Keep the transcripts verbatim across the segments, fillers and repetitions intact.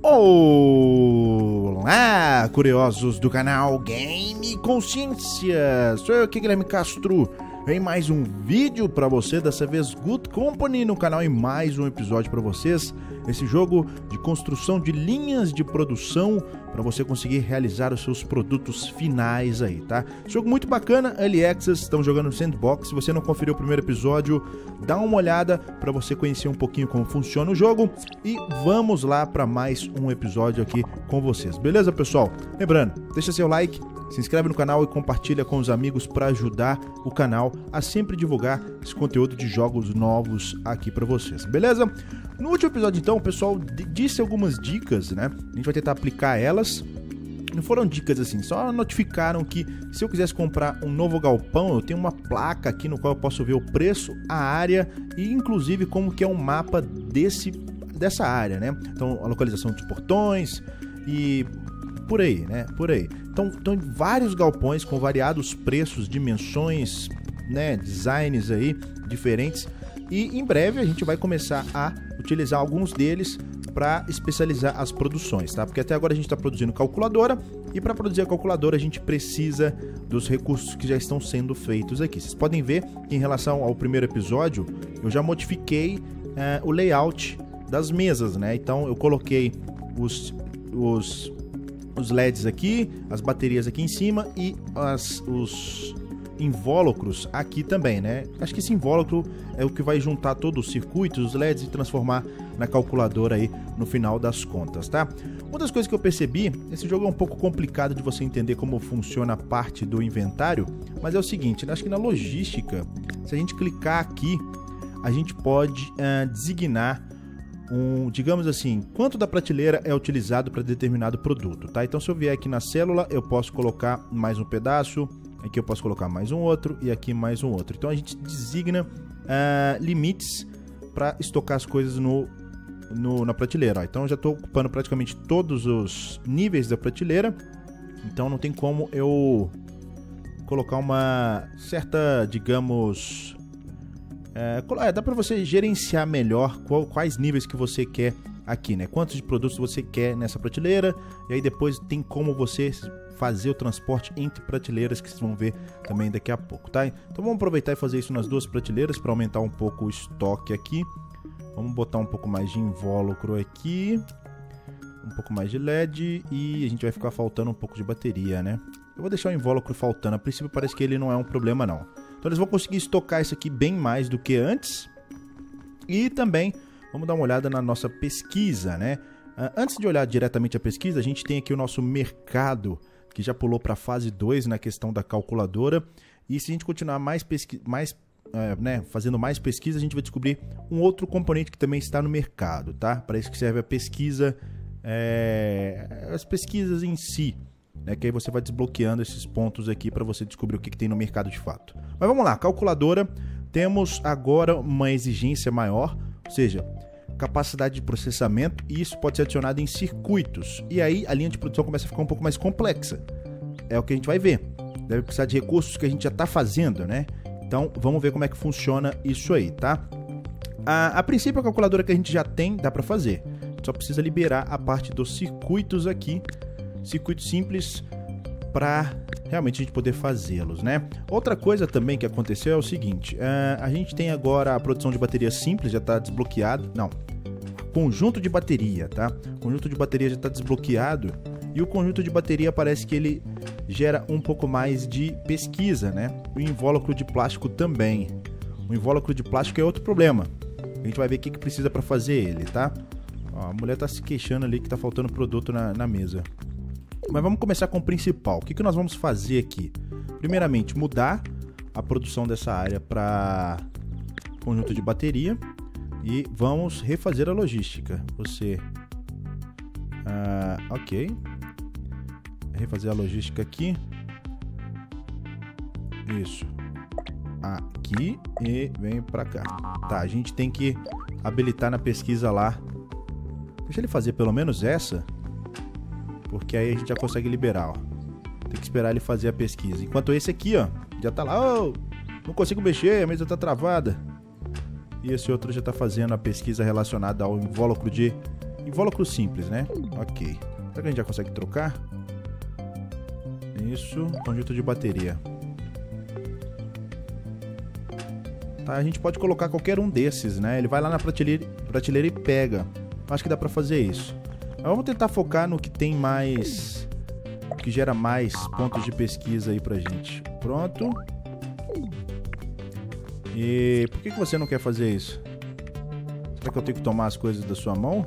Olá, curiosos do canal Game Consciência. Sou eu aqui, Guilherme Castro, em mais um vídeo para você, dessa vez Good Company no canal, e mais um episódio para vocês. Esse jogo de construção de linhas de produção para você conseguir realizar os seus produtos finais aí, tá? Jogo muito bacana, Early Access, estão jogando no Sandbox. Se você não conferiu o primeiro episódio, dá uma olhada para você conhecer um pouquinho como funciona o jogo. E vamos lá para mais um episódio aqui com vocês, beleza, pessoal? Lembrando, deixa seu like, se inscreve no canal e compartilha com os amigos para ajudar o canal a sempre divulgar esse conteúdo de jogos novos aqui para vocês, beleza? No último episódio, então, o pessoal disse algumas dicas, né? A gente vai tentar aplicar elas. Não foram dicas assim, só notificaram que se eu quisesse comprar um novo galpão, eu tenho uma placa aqui no qual eu posso ver o preço, a área e inclusive como que é um mapa desse, dessa área, né? Então, a localização de portões e por aí, né? Por aí. Então, estão vários galpões com variados preços, dimensões, né? Designs aí diferentes. E em breve a gente vai começar a utilizar alguns deles para especializar as produções, tá? Porque até agora a gente está produzindo calculadora, e para produzir a calculadora a gente precisa dos recursos que já estão sendo feitos aqui. Vocês podem ver que em relação ao primeiro episódio eu já modifiquei uh, o layout das mesas, né? Então eu coloquei os, os, os L E Ds aqui, as baterias aqui em cima e as, os invólucros aqui também, né? Acho que esse invólucro é o que vai juntar todos os circuitos, os L E Ds, e transformar na calculadora aí no final das contas, tá? Uma das coisas que eu percebi, esse jogo é um pouco complicado de você entender como funciona a parte do inventário, mas é o seguinte, acho que na logística, se a gente clicar aqui, a gente pode uh, designar um, digamos assim, quanto da prateleira é utilizado para determinado produto, tá? Então se eu vier aqui na célula, eu posso colocar mais um pedaço, aqui eu posso colocar mais um outro e aqui mais um outro. Então a gente designa uh, limites para estocar as coisas no, no, na prateleira. Ó. Então eu já estou ocupando praticamente todos os níveis da prateleira. Então não tem como eu colocar uma certa, digamos... É, dá para você gerenciar melhor qual, quais níveis que você quer aqui, né? Quantos de produtos você quer nessa prateleira. E aí depois tem como você fazer o transporte entre prateleiras, que vocês vão ver também daqui a pouco, tá? Então vamos aproveitar e fazer isso nas duas prateleiras para aumentar um pouco o estoque aqui. Vamos botar um pouco mais de invólucro aqui, um pouco mais de L E D, e a gente vai ficar faltando um pouco de bateria, né? Eu vou deixar o invólucro faltando, a princípio parece que ele não é um problema não. Então eles vão conseguir estocar isso aqui bem mais do que antes. E também vamos dar uma olhada na nossa pesquisa, né? Antes de olhar diretamente a pesquisa, a gente tem aqui o nosso mercado, que já pulou para a fase dois na questão da calculadora. E se a gente continuar mais, pesqui mais é, né, fazendo mais pesquisa, a gente vai descobrir um outro componente que também está no mercado, tá? Para isso que serve a pesquisa, é, as pesquisas em si, né? Que aí você vai desbloqueando esses pontos aqui para você descobrir o que, que tem no mercado de fato. Mas vamos lá, calculadora, temos agora uma exigência maior, ou seja, capacidade de processamento, e isso pode ser adicionado em circuitos. E aí a linha de produção começa a ficar um pouco mais complexa. É o que a gente vai ver. Deve precisar de recursos que a gente já está fazendo, né? Então vamos ver como é que funciona isso aí, tá? A, a princípio a calculadora que a gente já tem dá para fazer. Só precisa liberar a parte dos circuitos aqui. Circuitos simples para realmente a gente poder fazê-los, né? Outra coisa também que aconteceu é o seguinte, uh, a gente tem agora a produção de bateria simples, já está desbloqueado, não, conjunto de bateria, tá? O conjunto de bateria já está desbloqueado, e o conjunto de bateria parece que ele gera um pouco mais de pesquisa, né? O invólucro de plástico também. O invólucro de plástico é outro problema, a gente vai ver o que, que precisa para fazer ele, tá? Ó, a mulher está se queixando ali que está faltando produto na, na mesa. Mas vamos começar com o principal. O que, que nós vamos fazer aqui? Primeiramente, mudar a produção dessa área para conjunto de bateria. E vamos refazer a logística. Você... Ah, ok. Refazer a logística aqui. Isso. Aqui e vem para cá. Tá, a gente tem que habilitar na pesquisa lá. Deixa ele fazer pelo menos essa. Porque aí a gente já consegue liberar, ó. Tem que esperar ele fazer a pesquisa. Enquanto esse aqui, ó, já tá lá, oh, não consigo mexer, a mesa tá travada. E esse outro já tá fazendo a pesquisa relacionada ao invólucro de Invólucro simples, né? Ok. Será que a gente já consegue trocar? Isso, conjunto de bateria. Tá, a gente pode colocar qualquer um desses, né? Ele vai lá na prateleira, prateleira e pega. Acho que dá pra fazer isso. Mas vamos tentar focar no que tem mais... que gera mais pontos de pesquisa aí pra gente. Pronto. E por que que você não quer fazer isso? Será que eu tenho que tomar as coisas da sua mão?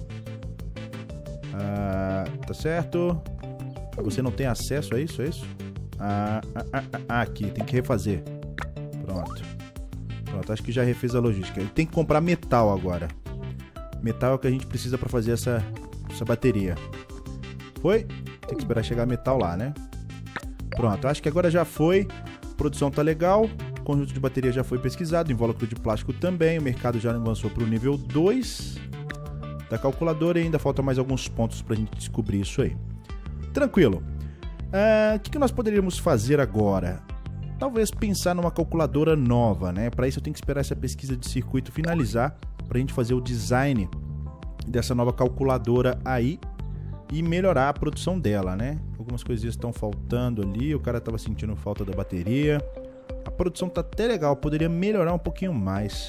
Ah, tá certo. Você não tem acesso a isso, é isso? Ah, ah, ah, ah, aqui, tem que refazer. Pronto. Pronto, acho que já refez a logística. Ele tem que comprar metal agora. Metal é o que a gente precisa para fazer essa, essa bateria. Foi? Tem que esperar chegar metal lá, né? Pronto, acho que agora já foi. A produção tá legal. O conjunto de bateria já foi pesquisado. Invólucro de plástico também. O mercado já avançou para o nível dois da calculadora. E ainda falta mais alguns pontos para a gente descobrir isso aí. Tranquilo. Uh, o que, que nós poderíamos fazer agora? Talvez pensar numa calculadora nova, né? Para isso eu tenho que esperar essa pesquisa de circuito finalizar para a gente fazer o design dessa nova calculadora aí e melhorar a produção dela, né? Algumas coisinhas estão faltando ali, o cara estava sentindo falta da bateria. A produção tá até legal, poderia melhorar um pouquinho mais.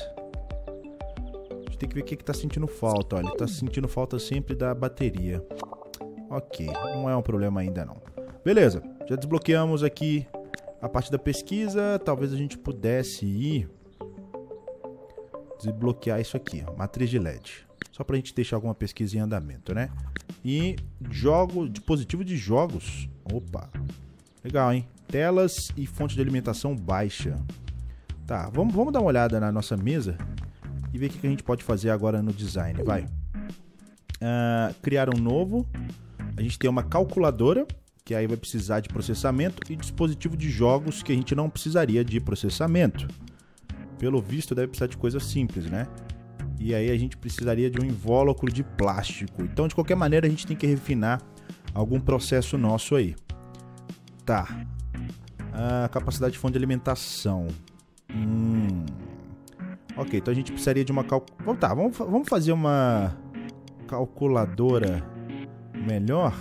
A gente tem que ver o que está sentindo falta. Olha, ele está sentindo falta sempre da bateria. Ok, não é um problema ainda não. Beleza, já desbloqueamos aqui a parte da pesquisa. Talvez a gente pudesse ir desbloquear isso aqui, ó, matriz de L E D. Só pra gente deixar alguma pesquisa em andamento, né? E jogo, dispositivo de jogos. Opa, legal, hein? Telas e fonte de alimentação baixa. Tá, vamos, vamos dar uma olhada na nossa mesa e ver o que a gente pode fazer agora no design, vai. Uh, criar um novo. A gente tem uma calculadora, que aí vai precisar de processamento, e dispositivo de jogos que a gente não precisaria de processamento. Pelo visto deve precisar de coisa simples, né? E aí a gente precisaria de um invólucro de plástico. Então, de qualquer maneira, a gente tem que refinar algum processo nosso aí. Tá. A capacidade de fonte de alimentação. Hum. Ok, então a gente precisaria de uma calculadora. Tá, vamos, vamos fazer uma calculadora melhor.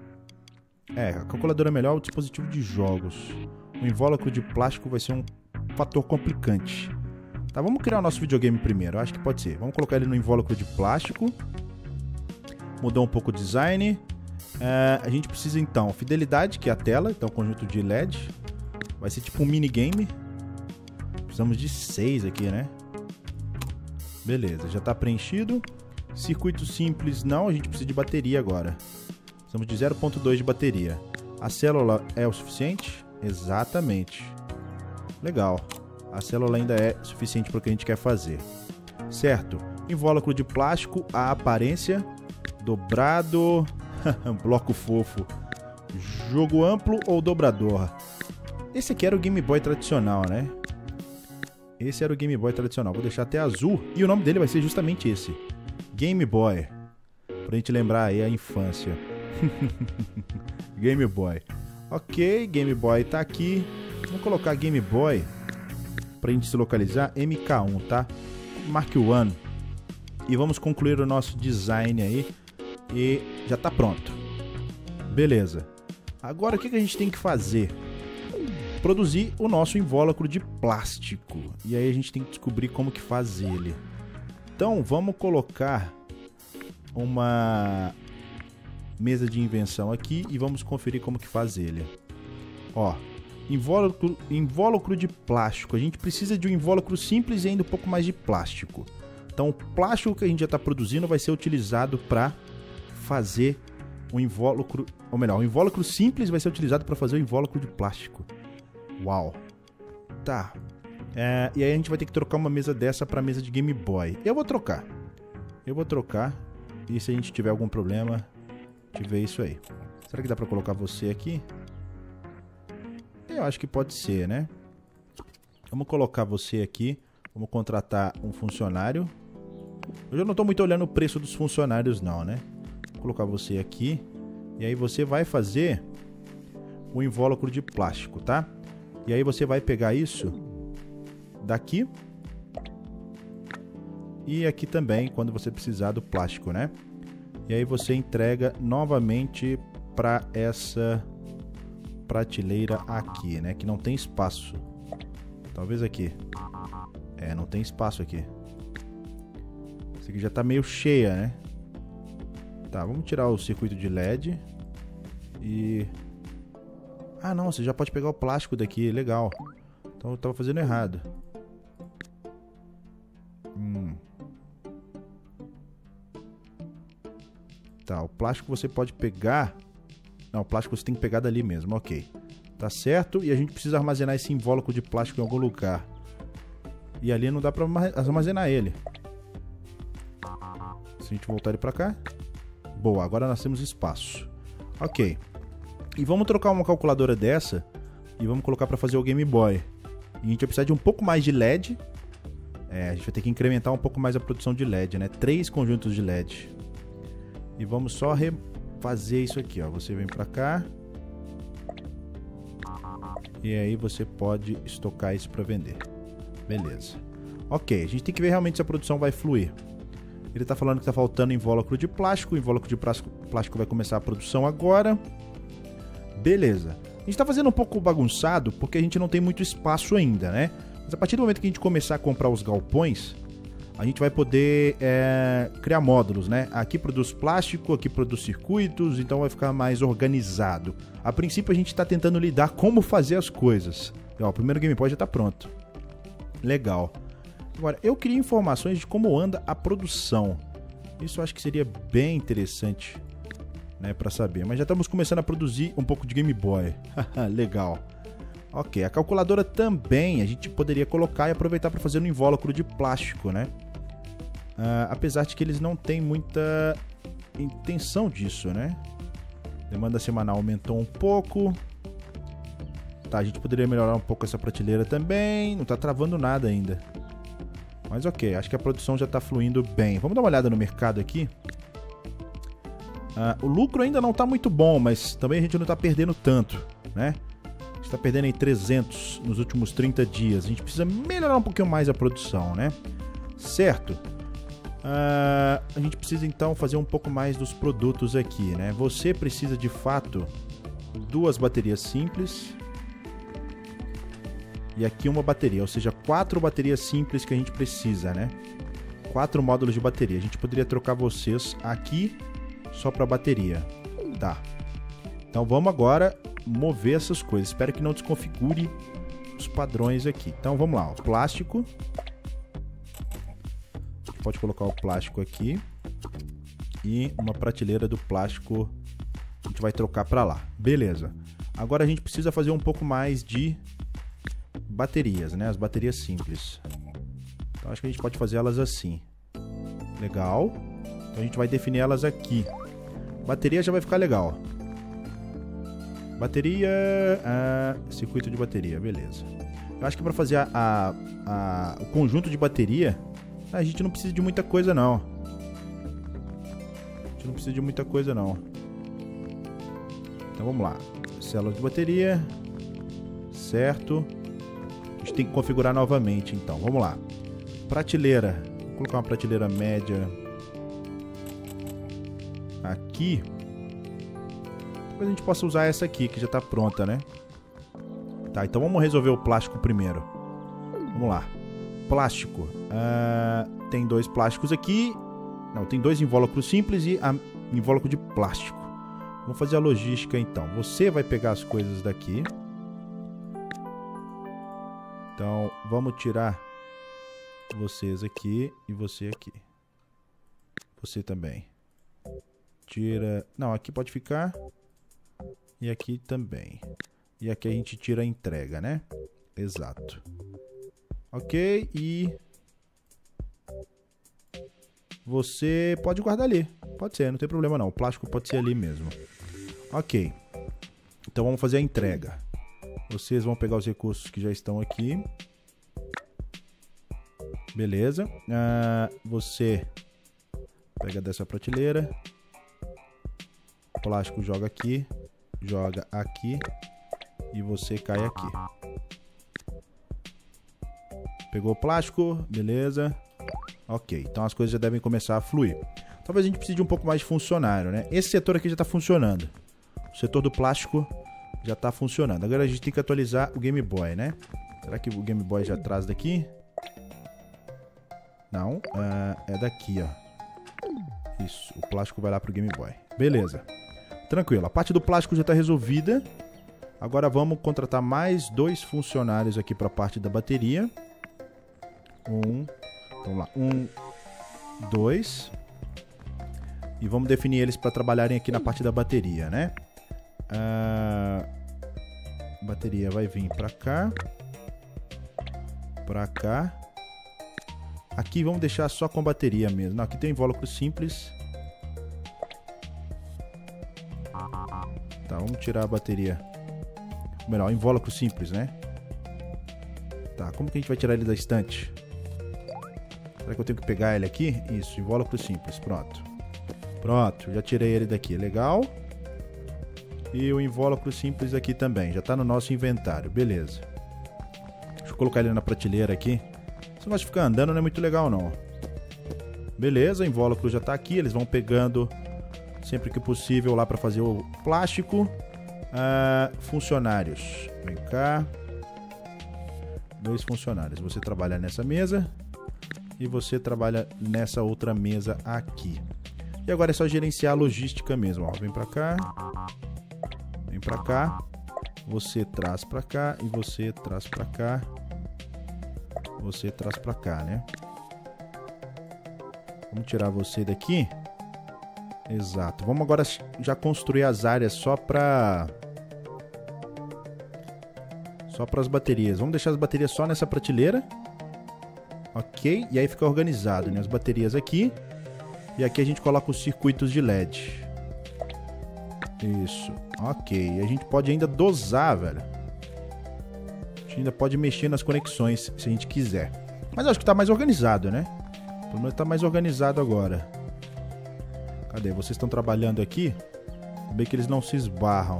É, a calculadora melhor é o dispositivo de jogos. O invólucro de plástico vai ser um fator complicante. Tá, vamos criar o nosso videogame primeiro. Acho que pode ser. Vamos colocar ele no invólucro de plástico. Mudar um pouco o design. É, a gente precisa então fidelidade, que é a tela. Então conjunto de L E D. Vai ser tipo um minigame. Precisamos de seis aqui, né? Beleza, já está preenchido. Circuito simples não, a gente precisa de bateria agora. Precisamos de zero ponto dois de bateria. A célula é o suficiente? Exatamente. Legal. A célula ainda é suficiente para o que a gente quer fazer. Certo. Invólucro de plástico, a aparência. Dobrado. Bloco fofo. Jogo amplo ou dobrador? Esse aqui era o Game Boy tradicional, né? Esse era o Game Boy tradicional. Vou deixar até azul. E o nome dele vai ser justamente esse. Game Boy. Pra gente lembrar aí a infância. Game Boy. Ok, Game Boy tá aqui. Vamos colocar Game Boy pra gente se localizar. M K um, tá? Mark um. E vamos concluir o nosso design aí. E já tá pronto. Beleza. Agora o que a gente tem que fazer? Produzir o nosso invólucro de plástico. E aí a gente tem que descobrir como que faz ele. Então vamos colocar uma mesa de invenção aqui e vamos conferir como que faz ele. Ó, invólucro, invólucro de plástico. A gente precisa de um invólucro simples e ainda um pouco mais de plástico. Então o plástico que a gente já está produzindo vai ser utilizado para fazer o invólucro, ou melhor, o invólucro simples vai ser utilizado para fazer o invólucro de plástico. Uau. Tá. É, e aí a gente vai ter que trocar uma mesa dessa para mesa de Game Boy. Eu vou trocar. Eu vou trocar. E se a gente tiver algum problema, tiver isso aí. Será que dá para colocar você aqui? Eu acho que pode ser, né? Vamos colocar você aqui. Vamos contratar um funcionário. Eu já não estou muito olhando o preço dos funcionários não, né? Vou colocar você aqui. E aí você vai fazer o invólucro de plástico, tá? E aí você vai pegar isso daqui e aqui também, quando você precisar do plástico, né? E aí você entrega novamente para essa prateleira aqui, né? Que não tem espaço. Talvez aqui. É, não tem espaço aqui. Essa aqui já tá meio cheia, né? Tá, vamos tirar o circuito de L E D. E... Ah, não, você já pode pegar o plástico daqui. Legal. Então eu tava fazendo errado. Hum. Tá, o plástico você pode pegar... Não, o plástico você tem que pegar dali mesmo, ok. Tá certo, e a gente precisa armazenar esse invólucro de plástico em algum lugar. E ali não dá pra armazenar ele. Se a gente voltar ele pra cá. Boa, agora nós temos espaço. Ok. E vamos trocar uma calculadora dessa e vamos colocar pra fazer o Game Boy. E a gente vai precisar de um pouco mais de L E D. É, a gente vai ter que incrementar um pouco mais a produção de L E D, né? Três conjuntos de L E D. E vamos só refazer isso aqui, ó. Você vem pra cá. E aí você pode estocar isso para vender. Beleza. Ok, a gente tem que ver realmente se a produção vai fluir. Ele tá falando que tá faltando invólucro de plástico. O invólucro de plástico vai começar a produção agora. Beleza. A gente tá fazendo um pouco bagunçado porque a gente não tem muito espaço ainda, né? Mas a partir do momento que a gente começar a comprar os galpões, a gente vai poder é, criar módulos, né? Aqui produz plástico, aqui produz circuitos, então vai ficar mais organizado. A princípio a gente está tentando lidar como fazer as coisas. Ó, o primeiro Game Boy já está pronto. Legal. Agora, eu queria informações de como anda a produção. Isso eu acho que seria bem interessante, né, para saber. Mas já estamos começando a produzir um pouco de Game Boy. Legal. Ok, a calculadora também a gente poderia colocar e aproveitar para fazer um invólucro de plástico, né? Uh, apesar de que eles não têm muita intenção disso, né? Demanda semanal aumentou um pouco. Tá, a gente poderia melhorar um pouco essa prateleira também. Não tá travando nada ainda. Mas ok, acho que a produção já tá fluindo bem. Vamos dar uma olhada no mercado aqui. Uh, o lucro ainda não tá muito bom, mas também a gente não tá perdendo tanto, né? A gente tá perdendo em trezentos nos últimos trinta dias. A gente precisa melhorar um pouquinho mais a produção, né? Certo? Uh, a gente precisa então fazer um pouco mais dos produtos aqui, né? Você precisa de fato duas baterias simples e aqui uma bateria, ou seja, quatro baterias simples que a gente precisa, né? Quatro módulos de bateria. A gente poderia trocar vocês aqui só para bateria, tá? Então vamos agora mover essas coisas. Espero que não desconfigure os padrões aqui. Então vamos lá, o plástico. Pode colocar o plástico aqui e uma prateleira do plástico a gente vai trocar para lá. Beleza. Agora a gente precisa fazer um pouco mais de baterias, né? As baterias simples. Então acho que a gente pode fazer elas assim. Legal. Então a gente vai definir elas aqui. Bateria já vai ficar legal. Bateria... Ah, circuito de bateria, beleza. Eu acho que para fazer a, a, a, o conjunto de bateria, a gente não precisa de muita coisa não. A gente não precisa de muita coisa não. Então vamos lá. Células de bateria. Certo. A gente tem que configurar novamente então. Vamos lá. Prateleira. Vou colocar uma prateleira média aqui. Talvez a gente possa usar essa aqui que já está pronta, né? Tá, então vamos resolver o plástico primeiro. Vamos lá. Plástico. Uh, tem dois plásticos aqui. Não, tem dois invólucros simples e a invólucro de plástico. Vamos fazer a logística então. Você vai pegar as coisas daqui. Então, vamos tirar vocês aqui e você aqui. Você também. Tira... Não, aqui pode ficar. E aqui também. E aqui a gente tira a entrega, né? Exato. Ok, e... Você pode guardar ali. Pode ser, não tem problema não. O plástico pode ser ali mesmo. Ok. Então vamos fazer a entrega. Vocês vão pegar os recursos que já estão aqui. Beleza. Uh, você pega dessa prateleira. O plástico joga aqui. Joga aqui. E você cai aqui. Pegou o plástico. Beleza. Ok. Então as coisas já devem começar a fluir. Talvez a gente precise de um pouco mais de funcionário, né? Esse setor aqui já tá funcionando. O setor do plástico já tá funcionando. Agora a gente tem que atualizar o Game Boy, né? Será que o Game Boy já traz daqui? Não, uh, é daqui, ó. Isso, o plástico vai lá pro Game Boy. Beleza. Tranquilo, a parte do plástico já está resolvida. Agora vamos contratar mais dois funcionários aqui para a parte da bateria. Um, vamos lá, um, dois. E vamos definir eles para trabalharem aqui na parte da bateria, né? A bateria vai vir para cá, para cá. Aqui vamos deixar só com bateria mesmo. Não, aqui tem invólucro simples. Tá, vamos tirar a bateria. Melhor, invólucro simples, né? Tá, como que a gente vai tirar ele da estante? Será que eu tenho que pegar ele aqui? Isso, invólucro simples, pronto. Pronto, já tirei ele daqui, legal. E o invólucro simples aqui também, já tá no nosso inventário, beleza. Deixa eu colocar ele na prateleira aqui. Esse negócio de ficar andando não é muito legal não. Beleza, o invólucro já tá aqui, eles vão pegando sempre que possível lá para fazer o plástico. Ah, funcionários, vem cá. Dois funcionários, você trabalha nessa mesa e você trabalha nessa outra mesa aqui. E agora é só gerenciar a logística mesmo, ó. Vem para cá. Vem pra cá, você traz pra cá e você traz pra cá, você traz pra cá, né? Vamos tirar você daqui. Exato, vamos agora já construir as áreas só pra... Só para as baterias. Vamos deixar as baterias só nessa prateleira. Ok, e aí fica organizado, né? As baterias aqui. E aqui a gente coloca os circuitos de L E D. Isso, ok. A gente pode ainda dosar, velho. A gente ainda pode mexer nas conexões, se a gente quiser. Mas eu acho que tá mais organizado, né? Pelo menos tá mais organizado agora. Cadê? Vocês estão trabalhando aqui? Bem que eles não se esbarram.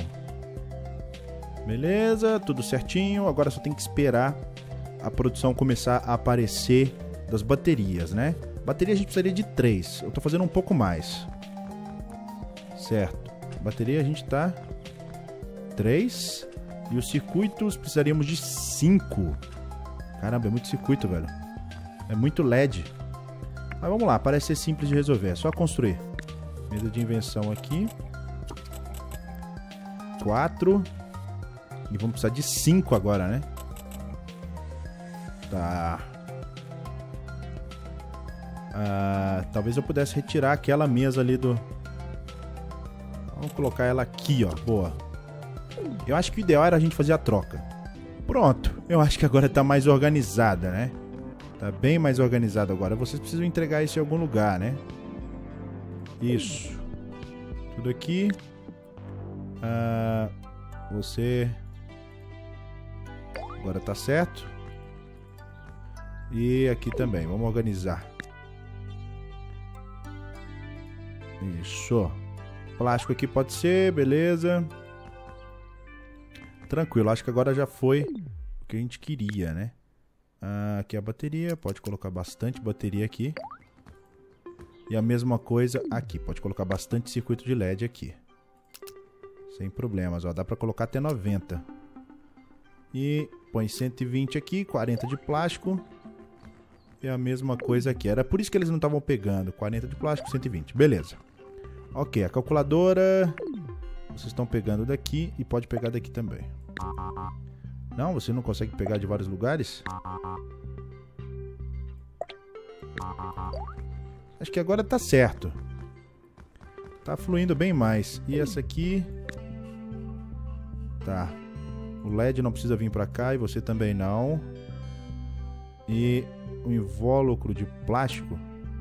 Beleza, tudo certinho. Agora só tem que esperar a produção começar a aparecer das baterias, né? Bateria a gente precisaria de três. Eu tô fazendo um pouco mais. Certo. Bateria a gente tá três. E os circuitos precisaríamos de cinco. Caramba, é muito circuito, velho. É muito L E D. Mas vamos lá, parece ser simples de resolver. É só construir. Mesa de invenção aqui. Quatro. E vamos precisar de cinco agora, né? Tá. Ah, talvez eu pudesse retirar aquela mesa ali do... Vamos colocar ela aqui, ó. Boa. Eu acho que o ideal era a gente fazer a troca. Pronto. Eu acho que agora tá mais organizada, né? Tá bem mais organizado agora. Vocês precisam entregar isso em algum lugar, né? Isso. Tudo aqui. Ah, você... Agora tá certo. E aqui também. Vamos organizar. Isso. Plástico aqui pode ser, beleza. Tranquilo, acho que agora já foi o que a gente queria, né? Ah, aqui é a bateria, pode colocar bastante bateria aqui. E a mesma coisa aqui, pode colocar bastante circuito de L E D aqui. Sem problemas, ó, dá pra colocar até noventa. E põe cento e vinte aqui, quarenta de plástico. E a mesma coisa aqui, era por isso que eles não estavam pegando. quarenta de plástico, cento e vinte, beleza. Ok, a calculadora... Vocês estão pegando daqui e pode pegar daqui também. Não, você não consegue pegar de vários lugares? Acho que agora tá certo. Tá fluindo bem mais. E essa aqui... Tá. O L E D não precisa vir pra cá e você também não. E o invólucro de plástico.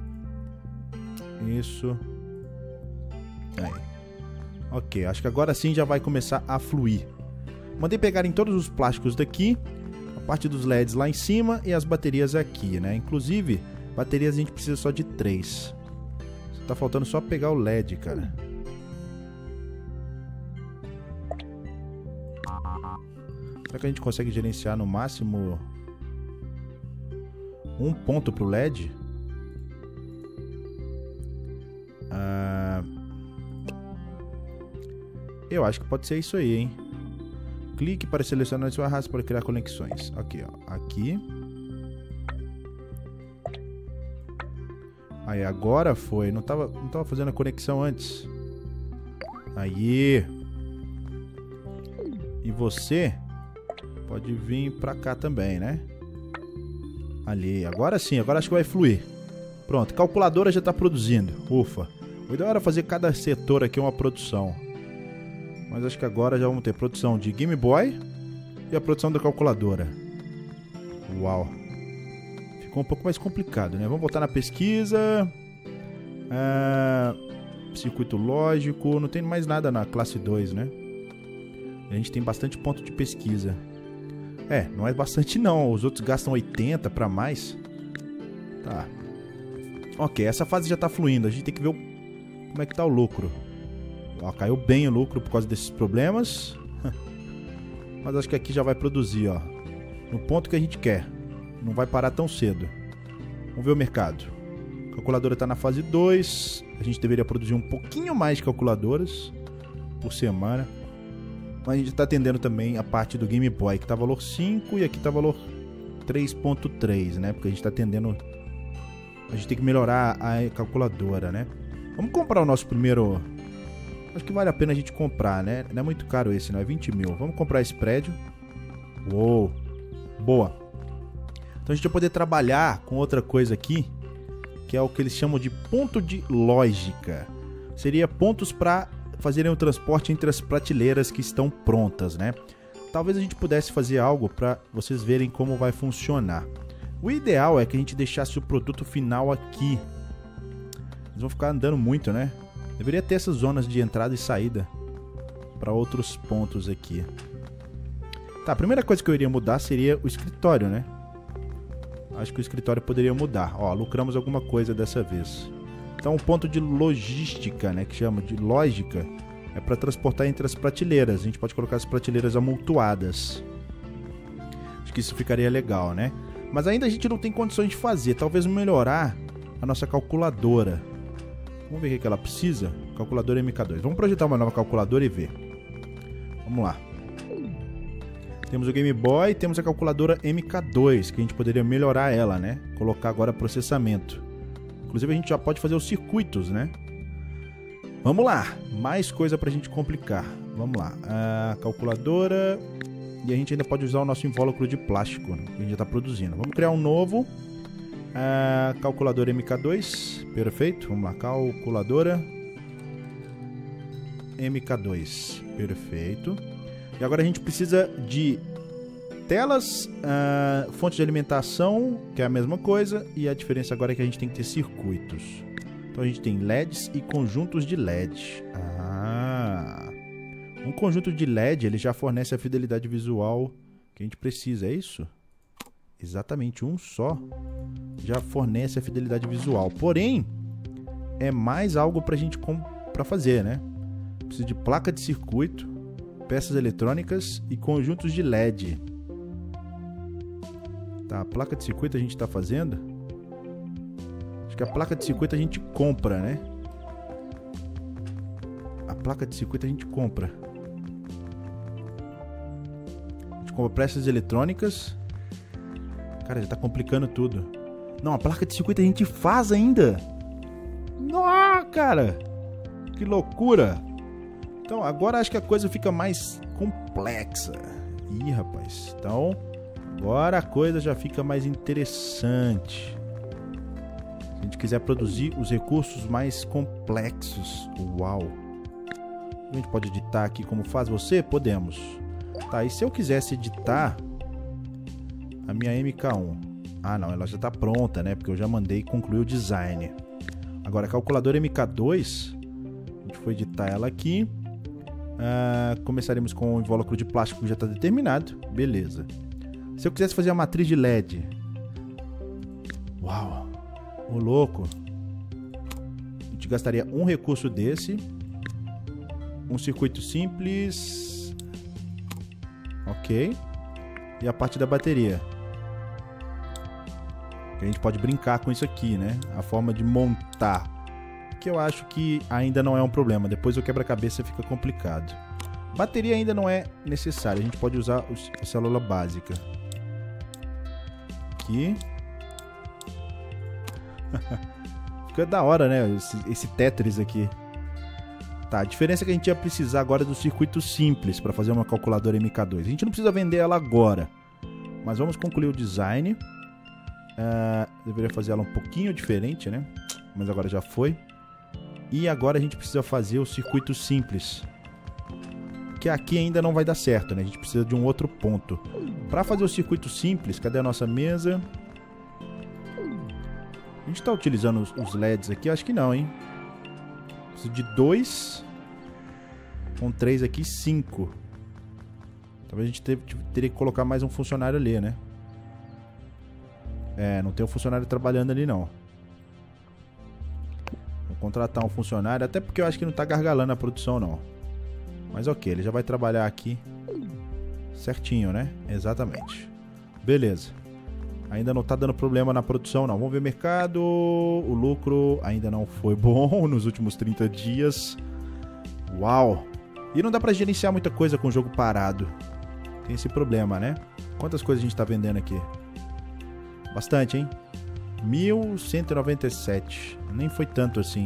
Isso. Aí. Ok, acho que agora sim já vai começar a fluir. Mandei pegarem todos os plásticos daqui, a parte dos L E Ds lá em cima e as baterias aqui, né? Inclusive, baterias a gente precisa só de três. Tá faltando só pegar o L E D, cara. Será que a gente consegue gerenciar no máximo um ponto pro L E D? Eu acho que pode ser isso aí, hein? Clique para selecionar sua raça para criar conexões. Ok, ó. Aqui. Aí, agora foi. Não tava, não tava fazendo a conexão antes. Aí. E você pode vir pra cá também, né? Ali. Agora sim. Agora acho que vai fluir. Pronto. Calculadora já tá produzindo. Ufa. O ideal era fazer cada setor aqui uma produção. Mas acho que agora já vamos ter produção de Game Boy e a produção da calculadora. Uau. Ficou um pouco mais complicado, né? Vamos voltar na pesquisa. Ah, circuito lógico. Não tem mais nada na classe dois, né? A gente tem bastante ponto de pesquisa. É, não é bastante não. Os outros gastam oitenta para mais. Tá. Ok, essa fase já tá fluindo. A gente tem que ver o... como é que tá o lucro. Ó, caiu bem o lucro por causa desses problemas. Mas acho que aqui já vai produzir, ó. No ponto que a gente quer. Não vai parar tão cedo. Vamos ver o mercado. A calculadora está na fase dois. A gente deveria produzir um pouquinho mais de calculadoras por semana. Mas a gente está atendendo também a parte do Game Boy, que está valor cinco e aqui está valor três ponto três, né? Porque a gente está atendendo... A gente tem que melhorar a calculadora, né? Vamos comprar o nosso primeiro... Acho que vale a pena a gente comprar, né? Não é muito caro esse, não é vinte mil. Vamos comprar esse prédio. Uou! Boa! Então a gente vai poder trabalhar com outra coisa aqui, que é o que eles chamam de ponto de lógica. Seria pontos para fazerem o transporte entre as prateleiras que estão prontas, né? Talvez a gente pudesse fazer algo para vocês verem como vai funcionar. O ideal é que a gente deixasse o produto final aqui. Eles vão ficar andando muito, né? Deveria ter essas zonas de entrada e saída para outros pontos aqui. Tá, a primeira coisa que eu iria mudar seria o escritório, né? Acho que o escritório poderia mudar. Ó, lucramos alguma coisa dessa vez. Então, o ponto de logística, né, que chama de lógica, é para transportar entre as prateleiras. A gente pode colocar as prateleiras amultuadas. Acho que isso ficaria legal, né? Mas ainda a gente não tem condições de fazer. Talvez melhorar a nossa calculadora. Vamos ver o que ela precisa. Calculadora M K dois. Vamos projetar uma nova calculadora e ver. Vamos lá. Temos o Game Boy, temos a calculadora M K dois, que a gente poderia melhorar ela, né? Colocar agora processamento. Inclusive a gente já pode fazer os circuitos, né? Vamos lá. Mais coisa pra gente complicar. Vamos lá. A calculadora... E a gente ainda pode usar o nosso invólucro de plástico, né, que a gente já está produzindo. Vamos criar um novo. A calculadora M K dois. Perfeito. Vamos lá. Calculadora M K dois. Perfeito. E agora a gente precisa de telas, uh, fonte de alimentação, que é a mesma coisa. E a diferença agora é que a gente tem que ter circuitos. Então a gente tem L E Ds e conjuntos de L E D. Ah... Um conjunto de L E D, ele já fornece a fidelidade visual que a gente precisa, é isso? Exatamente, um só já fornece a fidelidade visual. Porém, é mais algo pra gente pra fazer, né? Precisa de placa de circuito, peças eletrônicas e conjuntos de L E D. Tá, a placa de circuito a gente tá fazendo. Acho que a placa de circuito a gente compra, né? A placa de circuito a gente compra. Compra peças eletrônicas. Cara, já tá complicando tudo. Não, a placa de circuito a gente faz ainda. Nossa, cara. Que loucura. Então, agora acho que a coisa fica mais complexa. Ih, rapaz. Então, agora a coisa já fica mais interessante. Se a gente quiser produzir os recursos mais complexos. Uau. A gente pode editar aqui como faz você? Podemos. Tá, e se eu quisesse editar a minha M K um? Ah, não, ela já tá pronta, né? Porque eu já mandei concluir o design. Agora, a calculadora M K dois, a gente foi editar ela aqui. Ah, começaremos com o invólucro de plástico que já está determinado. Beleza. Se eu quisesse fazer a matriz de L E D. Uau! Ô, louco! A gente gastaria um recurso desse. Um circuito simples... Ok. E a parte da bateria. A gente pode brincar com isso aqui, né? A forma de montar. que eu acho que ainda não é um problema. Depois o quebra-cabeça fica complicado. Bateria ainda não é necessária. A gente pode usar a célula básica. Aqui. Fica da hora, né? Esse, esse Tetris aqui. Tá, a diferença é que a gente ia precisar agora do circuito simples para fazer uma calculadora M K dois. A gente não precisa vender ela agora. Mas vamos concluir o design. Uh, deveria fazer ela um pouquinho diferente, né? Mas agora já foi. E agora a gente precisa fazer o circuito simples. Que aqui ainda não vai dar certo, né? A gente precisa de um outro ponto. Para fazer o circuito simples, cadê a nossa mesa? A gente tá utilizando os, os L E Ds aqui? Acho que não, hein? Preciso de dois. Com três aqui, cinco. Talvez a gente ter, teria que colocar mais um funcionário ali, né? É, não tem um funcionário trabalhando ali, não. Vou contratar um funcionário, até porque eu acho que não tá gargalando a produção, não. Mas ok, ele já vai trabalhar aqui certinho, né? Exatamente. Beleza. Ainda não tá dando problema na produção, não. Vamos ver o mercado. O lucro ainda não foi bom nos últimos trinta dias. Uau! E não dá pra gerenciar muita coisa com o jogo parado. Tem esse problema, né? Quantas coisas a gente tá vendendo aqui? Bastante, hein? mil cento e noventa e sete. Nem foi tanto assim.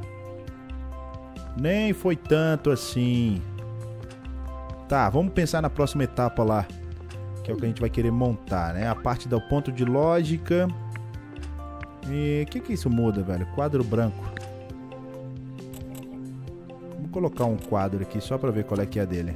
Nem foi tanto assim. Tá, vamos pensar na próxima etapa lá. Que é o que a gente vai querer montar, né? A parte do ponto de lógica. E o que que isso muda, velho? Quadro branco. Vamos colocar um quadro aqui só pra ver qual é que é a dele.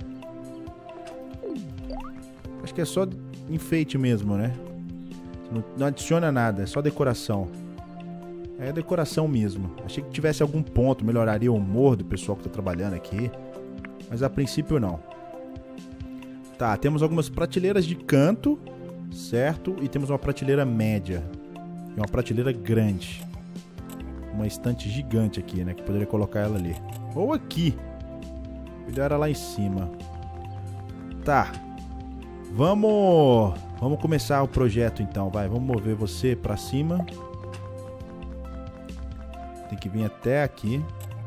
Acho que é só enfeite mesmo, né? Não, não adiciona nada, é só decoração. É decoração mesmo. Achei que tivesse algum ponto, melhoraria o humor do pessoal que tá trabalhando aqui. Mas a princípio não. Tá, temos algumas prateleiras de canto, certo? E temos uma prateleira média. E uma prateleira grande. Uma estante gigante aqui, né? Que poderia colocar ela ali. Ou aqui. Melhor era lá em cima. Tá. Vamos... Vamos começar o projeto então, vai. Vamos mover você pra cima. Tem que vir até aqui.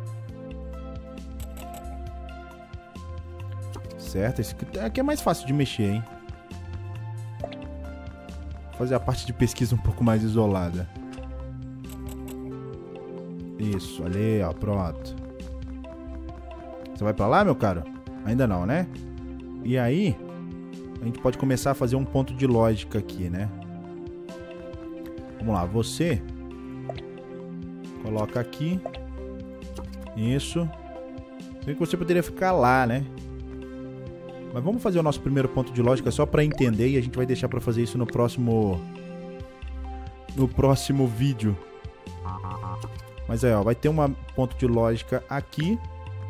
Certo, esse aqui é mais fácil de mexer, hein? Vou fazer a parte de pesquisa um pouco mais isolada. Isso, ali, ó, pronto. Você vai pra lá, meu caro? Ainda não, né? E aí, a gente pode começar a fazer um ponto de lógica aqui, né? Vamos lá, você coloca aqui. Isso. Sei que você poderia ficar lá, né? Mas vamos fazer o nosso primeiro ponto de lógica só para entender e a gente vai deixar para fazer isso no próximo no próximo vídeo. Mas aí, ó, vai ter um ponto de lógica aqui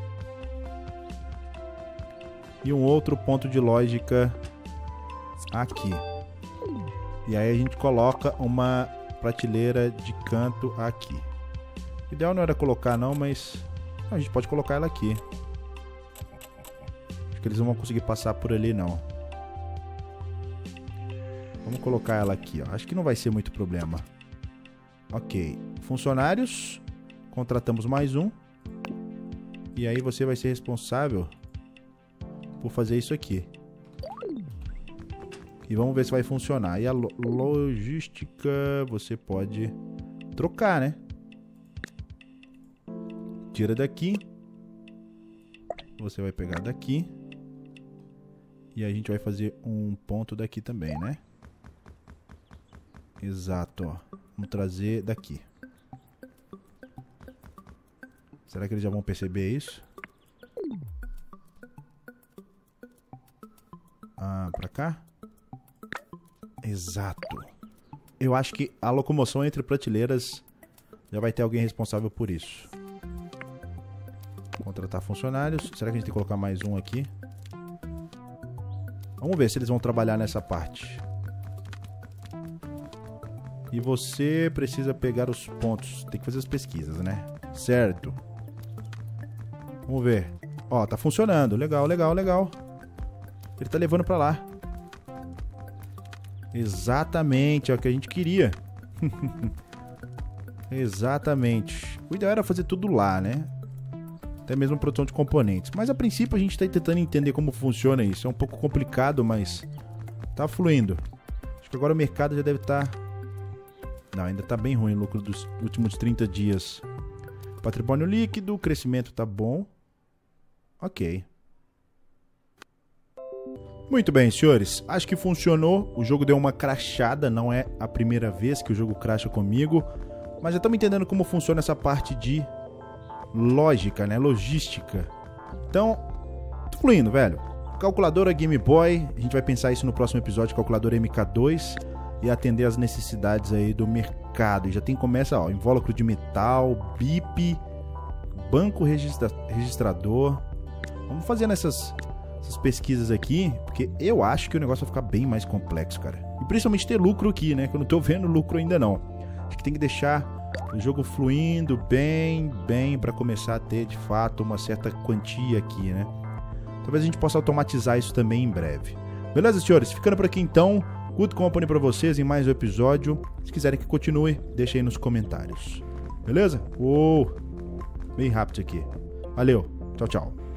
e um outro ponto de lógica aqui. E aí a gente coloca uma prateleira de canto aqui. O ideal não era colocar não, mas a gente pode colocar ela aqui. Acho que eles não vão conseguir passar por ali, não. Vamos colocar ela aqui, ó. Acho que não vai ser muito problema. Ok. Funcionários. Contratamos mais um. E aí você vai ser responsável por fazer isso aqui. E vamos ver se vai funcionar. E a lo- logística você pode trocar, né? Tira daqui. Você vai pegar daqui. E a gente vai fazer um ponto daqui também, né? Exato, ó. Vamos trazer daqui. Será que eles já vão perceber isso? Ah, pra cá? Exato. Eu acho que a locomoção entre prateleiras já vai ter alguém responsável por isso. Contratar funcionários. Será que a gente tem que colocar mais um aqui? Vamos ver se eles vão trabalhar nessa parte. E você precisa pegar os pontos. Tem que fazer as pesquisas, né? Certo. Vamos ver. Ó, tá funcionando. Legal, legal, legal. Ele tá levando pra lá. Exatamente, é o que a gente queria. Exatamente. O ideal era fazer tudo lá, né? Até mesmo produção de componentes. Mas a princípio a gente está tentando entender como funciona isso. É um pouco complicado, mas tá fluindo. Acho que agora o mercado já deve estar... Tá... Não, ainda tá bem ruim o lucro dos últimos trinta dias. Patrimônio líquido, o crescimento tá bom. Ok. Muito bem, senhores. Acho que funcionou. O jogo deu uma crashada. Não é a primeira vez que o jogo crasha comigo. Mas já estamos entendendo como funciona essa parte de lógica, né? Logística. Então, tô fluindo, velho. Calculadora Game Boy. A gente vai pensar isso no próximo episódio. Calculadora M K dois. E atender as necessidades aí do mercado. E já tem, começa, ó, invólucro de metal, B I P, banco registra registrador. Vamos fazendo essas, essas pesquisas aqui, porque eu acho que o negócio vai ficar bem mais complexo, cara. E principalmente ter lucro aqui, né? Que eu não tô vendo lucro ainda não. Acho que tem que deixar o jogo fluindo bem, bem, para começar a ter, de fato, uma certa quantia aqui, né? Talvez a gente possa automatizar isso também em breve. Beleza, senhores? Ficando por aqui, então. Good Company pra vocês em mais um episódio. Se quiserem que continue, deixa aí nos comentários. Beleza? Uou! Bem rápido aqui. Valeu. Tchau, tchau.